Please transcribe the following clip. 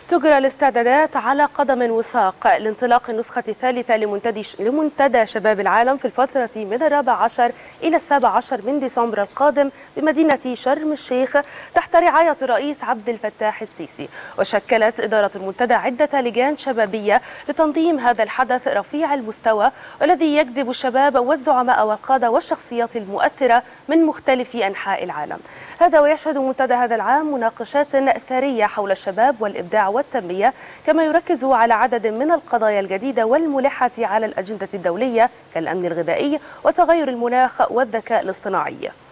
تجرى الاستعدادات على قدم وساق لانطلاق النسخة الثالثة لمنتدى شباب العالم في الفترة من 14 إلى 17 من ديسمبر القادم بمدينة شرم الشيخ تحت رعاية الرئيس عبد الفتاح السيسي. وشكلت إدارة المنتدى عدة لجان شبابية لتنظيم هذا الحدث رفيع المستوى والذي يجذب الشباب والزعماء والقادة والشخصيات المؤثرة من مختلف أنحاء العالم. هذا ويشهد منتدى هذا العام مناقشات ثرية حول الشباب والإبداع والتنمية، كما يركز على عدد من القضايا الجديدة والملحة على الأجندة الدولية كالأمن الغذائي وتغير المناخ والذكاء الاصطناعي.